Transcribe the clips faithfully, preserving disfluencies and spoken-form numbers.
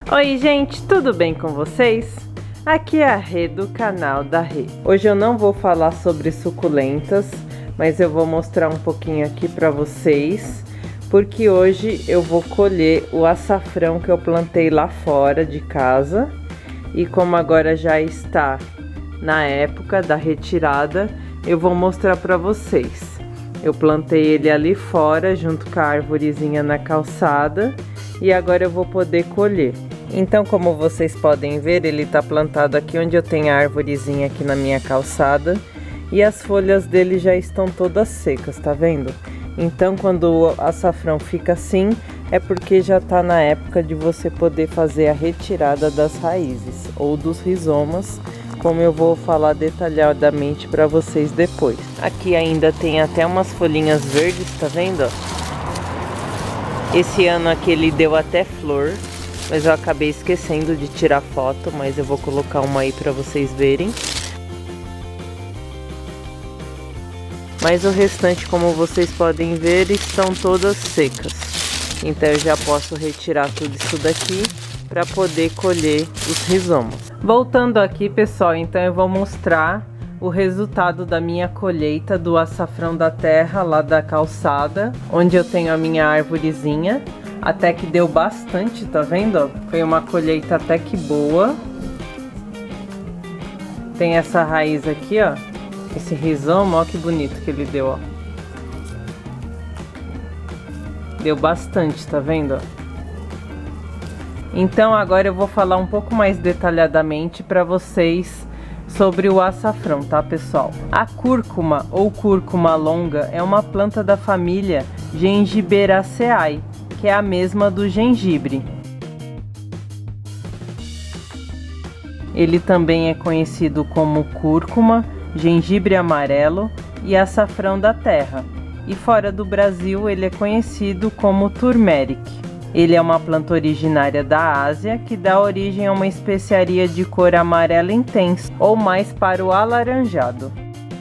Oi gente, tudo bem com vocês? Aqui é a Rê do canal da Rê. Hoje eu não vou falar sobre suculentas, mas eu vou mostrar um pouquinho aqui pra vocês, porque hoje eu vou colher o açafrão que eu plantei lá fora de casa. E como agora já está na época da retirada, eu vou mostrar pra vocês. Eu plantei ele ali fora, junto com a arvorezinha na calçada, e agora eu vou poder colher. Então, como vocês podem ver, ele está plantado aqui onde eu tenho a arvorezinha aqui na minha calçada, e as folhas dele já estão todas secas, tá vendo? Então, quando o açafrão fica assim, é porque já está na época de você poder fazer a retirada das raízes ou dos rizomas, como eu vou falar detalhadamente para vocês depois. Aqui ainda tem até umas folhinhas verdes, tá vendo? Esse ano aqui ele deu até flor, mas eu acabei esquecendo de tirar foto, mas eu vou colocar uma aí para vocês verem. Mas o restante, como vocês podem ver, estão todas secas. Então eu já posso retirar tudo isso daqui para poder colher os rizomas. Voltando aqui, pessoal, então eu vou mostrar o resultado da minha colheita do açafrão da terra lá da calçada, onde eu tenho a minha arvorezinha. Até que deu bastante, tá vendo? Foi uma colheita até que boa. Tem essa raiz aqui, ó. Esse rizoma, ó que bonito que ele deu, ó. Deu bastante, tá vendo? Então agora eu vou falar um pouco mais detalhadamente para vocês sobre o açafrão, tá, pessoal? A cúrcuma ou cúrcuma longa é uma planta da família Gengiberaceae, que é a mesma do gengibre. Ele também é conhecido como cúrcuma, gengibre amarelo e açafrão da terra. E fora do Brasil ele é conhecido como turmeric. Ele é uma planta originária da Ásia que dá origem a uma especiaria de cor amarela intensa ou mais para o alaranjado.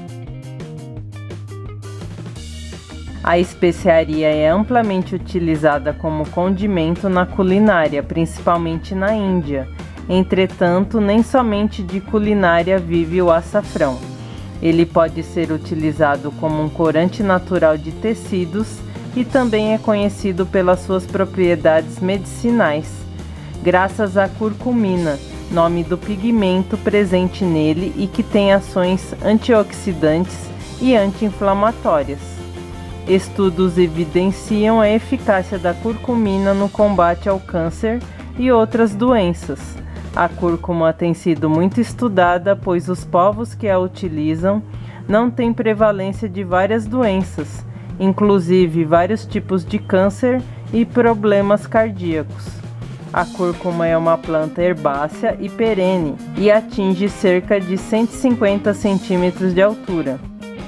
A especiaria é amplamente utilizada como condimento na culinária, principalmente na Índia. Entretanto, nem somente de culinária vive o açafrão. Ele pode ser utilizado como um corante natural de tecidos e também é conhecido pelas suas propriedades medicinais, graças à curcumina, nome do pigmento presente nele e que tem ações antioxidantes e anti-inflamatórias. Estudos evidenciam a eficácia da curcumina no combate ao câncer e outras doenças. A cúrcuma tem sido muito estudada, pois os povos que a utilizam não têm prevalência de várias doenças, inclusive vários tipos de câncer e problemas cardíacos. A cúrcuma é uma planta herbácea e perene e atinge cerca de cento e cinquenta centímetros de altura.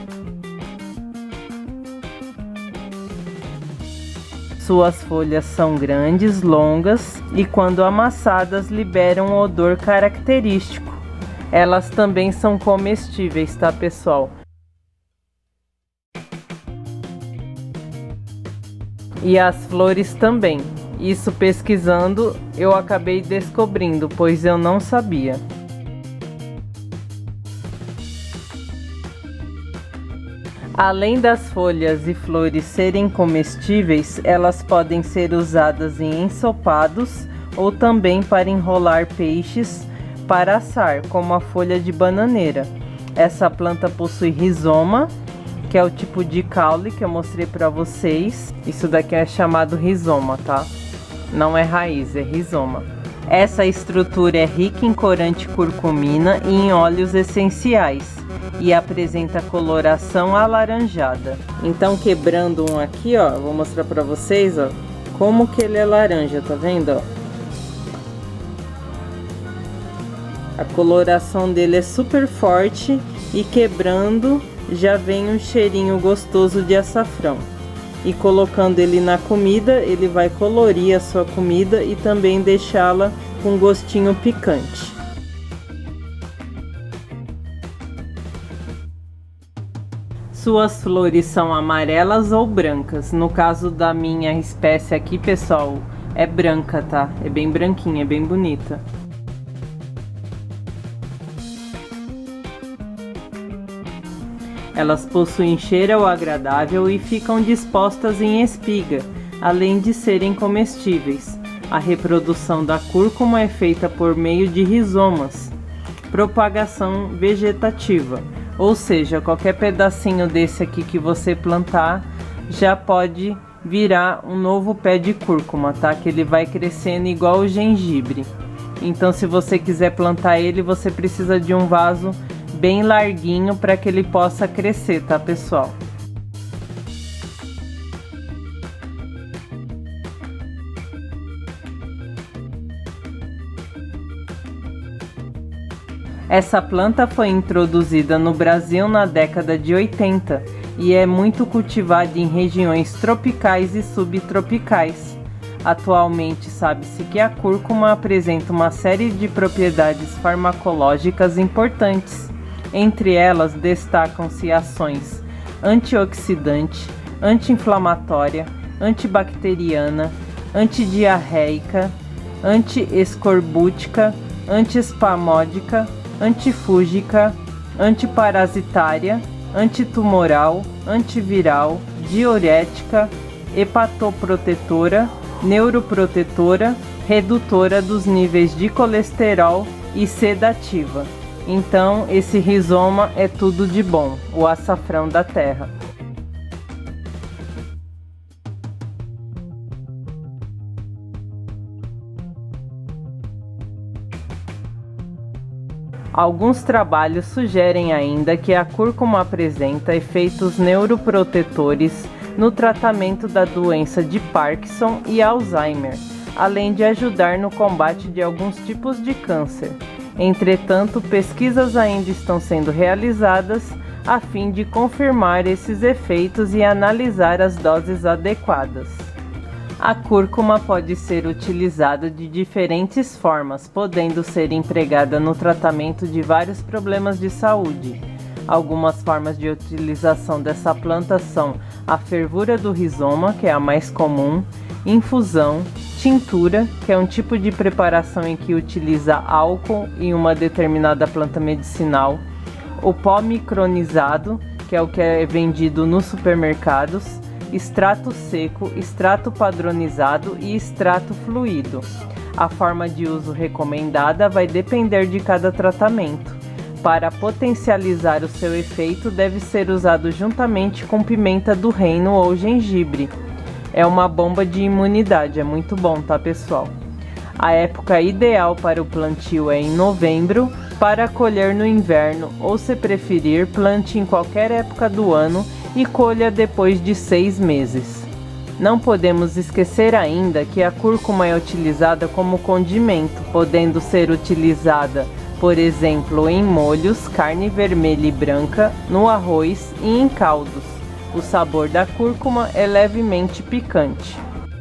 Suas folhas são grandes, longas e quando amassadas liberam um odor característico. Elas também são comestíveis, tá, pessoal? E as flores também. Isso pesquisando eu acabei descobrindo, pois eu não sabia. Além das folhas e flores serem comestíveis, elas podem ser usadas em ensopados ou também para enrolar peixes para assar, como a folha de bananeira. Essa planta possui rizoma, que é o tipo de caule que eu mostrei para vocês. Isso daqui é chamado rizoma, tá? Não é raiz, é rizoma. Essa estrutura é rica em corante curcumina e em óleos essenciais e apresenta coloração alaranjada. Então, quebrando um aqui, ó, vou mostrar para vocês, ó, como que ele é laranja, tá vendo, ó? A coloração dele é super forte e quebrando já vem um cheirinho gostoso de açafrão. E colocando ele na comida, ele vai colorir a sua comida e também deixá-la com gostinho picante. Suas flores são amarelas ou brancas. No caso da minha espécie aqui, pessoal, é branca, tá? É bem branquinha, é bem bonita. Elas possuem cheiro agradável e ficam dispostas em espiga, além de serem comestíveis. A reprodução da cúrcuma é feita por meio de rizomas, propagação vegetativa, ou seja, qualquer pedacinho desse aqui que você plantar já pode virar um novo pé de cúrcuma, tá? Que ele vai crescendo igual o gengibre. Então, se você quiser plantar ele, você precisa de um vaso bem larguinho para que ele possa crescer, tá, pessoal? Essa planta foi introduzida no Brasil na década de oitenta e é muito cultivada em regiões tropicais e subtropicais. Atualmente sabe-se que a cúrcuma apresenta uma série de propriedades farmacológicas importantes. Entre elas destacam-se ações antioxidante, anti-inflamatória, antibacteriana, antidiarreica, antiescorbútica, antiespasmódica, antifúngica, antiparasitária, antitumoral, antiviral, diurética, hepatoprotetora, neuroprotetora, redutora dos níveis de colesterol e sedativa. Então, esse rizoma é tudo de bom, o açafrão da terra. Alguns trabalhos sugerem ainda que a cúrcuma apresenta efeitos neuroprotetores no tratamento da doença de Parkinson e Alzheimer, além de ajudar no combate de alguns tipos de câncer. Entretanto, pesquisas ainda estão sendo realizadas a fim de confirmar esses efeitos e analisar as doses adequadas. A cúrcuma pode ser utilizada de diferentes formas, podendo ser empregada no tratamento de vários problemas de saúde. Algumas formas de utilização dessa planta são a fervura do rizoma, que é a mais comum, infusão, tintura, que é um tipo de preparação em que utiliza álcool e uma determinada planta medicinal, o pó micronizado, que é o que é vendido nos supermercados, extrato seco, extrato padronizado e extrato fluido. A forma de uso recomendada vai depender de cada tratamento. Para potencializar o seu efeito, deve ser usado juntamente com pimenta do reino ou gengibre. É uma bomba de imunidade, é muito bom, tá, pessoal? A época ideal para o plantio é em novembro, para colher no inverno, ou se preferir, plante em qualquer época do ano e colha depois de seis meses. Não podemos esquecer ainda que a cúrcuma é utilizada como condimento, podendo ser utilizada, por exemplo, em molhos, carne vermelha e branca, no arroz e em caldos. O sabor da cúrcuma é levemente picante.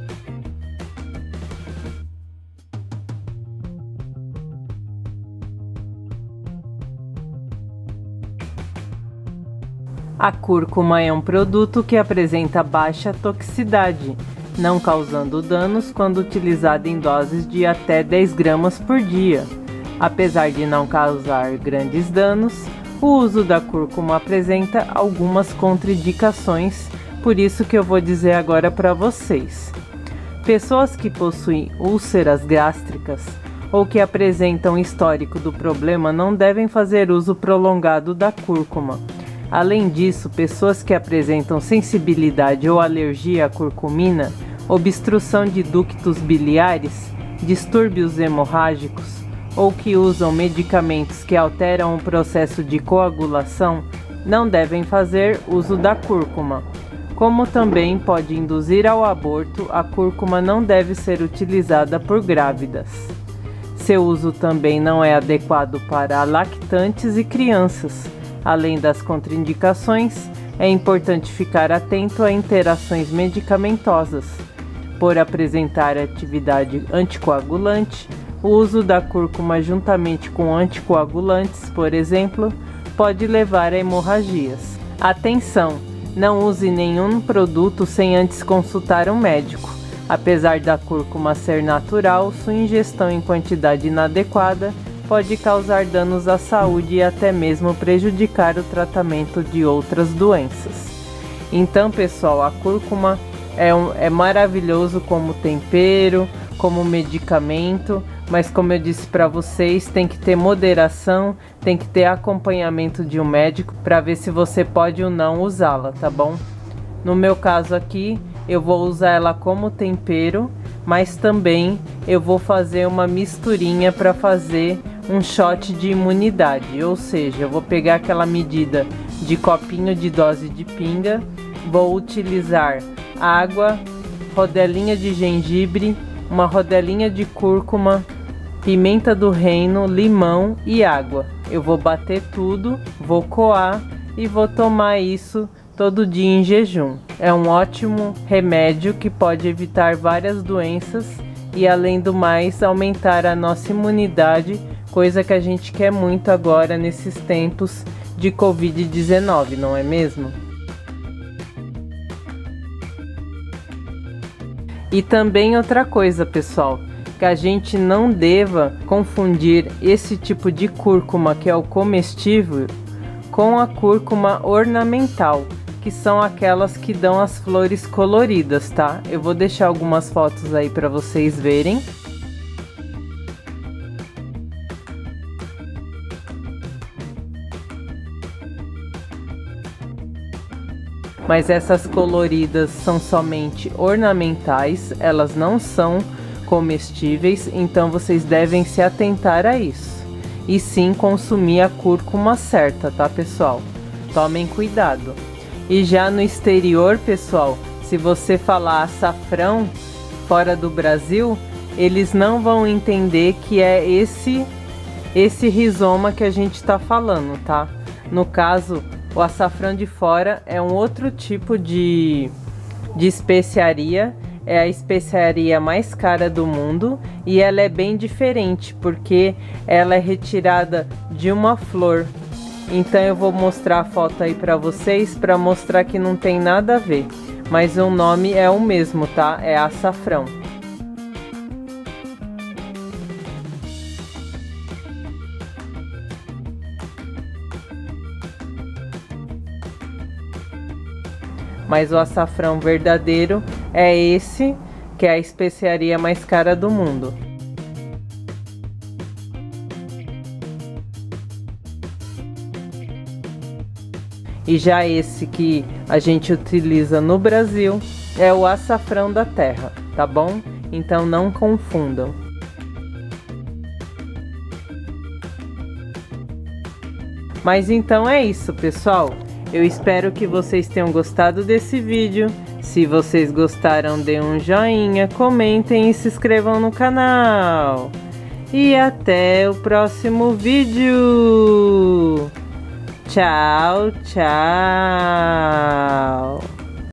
A cúrcuma é um produto que apresenta baixa toxicidade, não causando danos quando utilizada em doses de até dez gramas por dia. Apesar de não causar grandes danos, o uso da cúrcuma apresenta algumas contraindicações, por isso que eu vou dizer agora para vocês. Pessoas que possuem úlceras gástricas ou que apresentam histórico do problema não devem fazer uso prolongado da cúrcuma. Além disso, pessoas que apresentam sensibilidade ou alergia à curcumina, obstrução de ductos biliares, distúrbios hemorrágicos ou que usam medicamentos que alteram o processo de coagulação, não devem fazer uso da cúrcuma. Como também pode induzir ao aborto, a cúrcuma não deve ser utilizada por grávidas. Seu uso também não é adequado para lactantes e crianças. Além das contraindicações, é importante ficar atento a interações medicamentosas. Por apresentar atividade anticoagulante, o uso da cúrcuma juntamente com anticoagulantes, por exemplo, pode levar a hemorragias. Atenção! Não use nenhum produto sem antes consultar um médico. Apesar da cúrcuma ser natural, sua ingestão em quantidade inadequada pode causar danos à saúde e até mesmo prejudicar o tratamento de outras doenças. Então, pessoal, a cúrcuma é, um, é maravilhoso como tempero, como medicamento, mas como eu disse para vocês, tem que ter moderação, tem que ter acompanhamento de um médico para ver se você pode ou não usá-la, tá bom? No meu caso aqui, eu vou usar ela como tempero, mas também eu vou fazer uma misturinha para fazer um shot de imunidade, ou seja, eu vou pegar aquela medida de copinho de dose de pinga, vou utilizar água, rodelinha de gengibre, uma rodelinha de cúrcuma, pimenta do reino, limão e água. Eu vou bater tudo, vou coar e vou tomar isso todo dia em jejum. É um ótimo remédio que pode evitar várias doenças e, além do mais, aumentar a nossa imunidade, coisa que a gente quer muito agora nesses tempos de covid dezenove, não é mesmo? E também outra coisa, pessoal, que a gente não deva confundir esse tipo de cúrcuma, que é o comestível, com a cúrcuma ornamental, que são aquelas que dão as flores coloridas, tá? Eu vou deixar algumas fotos aí para vocês verem. Mas essas coloridas são somente ornamentais, elas não são comestíveis, então vocês devem se atentar a isso. E sim consumir a cúrcuma certa, tá, pessoal? Tomem cuidado. E já no exterior, pessoal, se você falar açafrão fora do Brasil, eles não vão entender que é esse, esse rizoma que a gente está falando, tá? No caso, o açafrão de fora é um outro tipo de, de especiaria, é a especiaria mais cara do mundo e ela é bem diferente porque ela é retirada de uma flor. Então eu vou mostrar a foto aí para vocês para mostrar que não tem nada a ver, mas o nome é o mesmo, tá? É açafrão. Mas o açafrão verdadeiro é esse, que é a especiaria mais cara do mundo. E já esse que a gente utiliza no Brasil é o açafrão da terra, tá bom? Então não confundam. Mas então é isso, pessoal. Eu espero que vocês tenham gostado desse vídeo. Se vocês gostaram, dê um joinha, comentem e se inscrevam no canal. E até o próximo vídeo. Tchau, tchau.